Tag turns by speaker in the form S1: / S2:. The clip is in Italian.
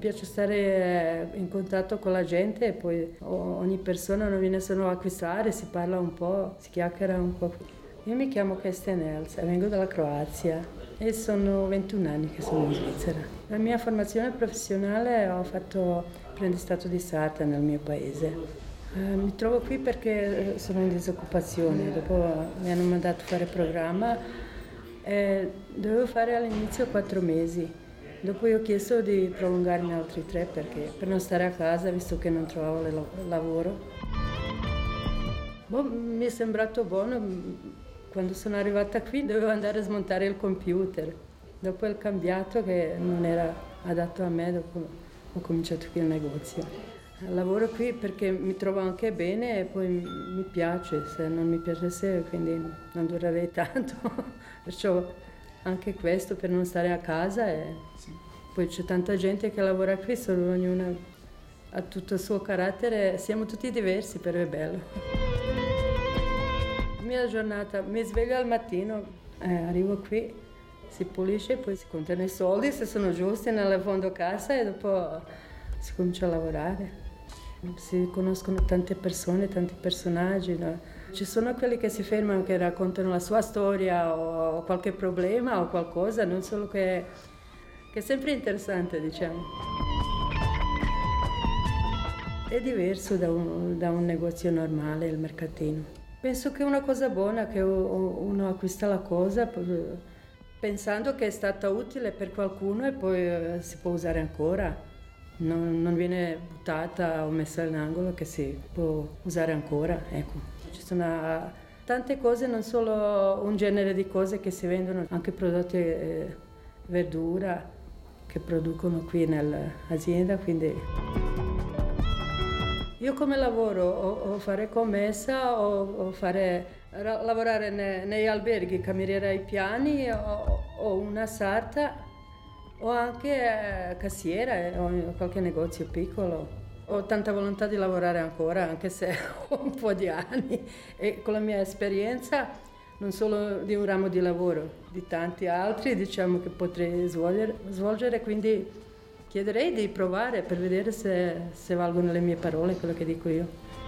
S1: piace stare in contatto con la gente e poi ogni persona non viene solo a acquistare, si parla un po', si chiacchiera un po'. Io mi chiamo Kerstin Els e vengo dalla Croazia e sono 21 anni che sono in Svizzera. La mia formazione professionale ho fatto apprendistato di sarta nel mio paese. Mi trovo qui perché sono in disoccupazione, dopo mi hanno mandato a fare programma e dovevo fare all'inizio 4 mesi, dopo io ho chiesto di prolungarmi altri 3 per non stare a casa visto che non trovavo lavoro. Mi è sembrato buono, quando sono arrivata qui dovevo andare a smontare il computer, dopo è cambiato che non era adatto a me, dopo ho cominciato qui il negozio. Lavoro qui perché mi trovo anche bene e poi mi piace, se non mi piacesse quindi non durerei tanto, perciò anche questo per non stare a casa e sì. Poi c'è tanta gente che lavora qui, solo ognuna ha tutto il suo carattere, siamo tutti diversi, però è bello. La mia giornata, mi sveglio al mattino, arrivo qui, si pulisce, poi si contano i soldi se sono giusti nel fondo casa e dopo si comincia a lavorare. Si conoscono tante persone, tanti personaggi, no? Ci sono quelli che si fermano, che raccontano la sua storia o qualche problema o qualcosa, non solo che è sempre interessante, diciamo. È diverso da un negozio normale, il mercatino. Penso che è una cosa buona che uno acquista la cosa pensando che è stata utile per qualcuno e poi si può usare ancora. Non viene buttata o messa in angolo, che si può usare ancora, ecco. Ci sono tante cose, non solo un genere di cose che si vendono, anche prodotti verdura che producono qui nell'azienda, quindi io come lavoro o fare commessa o lavorare negli alberghi, cameriera ai piani o una sarta o anche cassiera o in qualche negozio piccolo. Ho tanta volontà di lavorare ancora, anche se ho un po' di anni e con la mia esperienza non solo di un ramo di lavoro, di tanti altri diciamo che potrei svolgere, quindi chiederei di provare per vedere se valgono le mie parole, quello che dico io.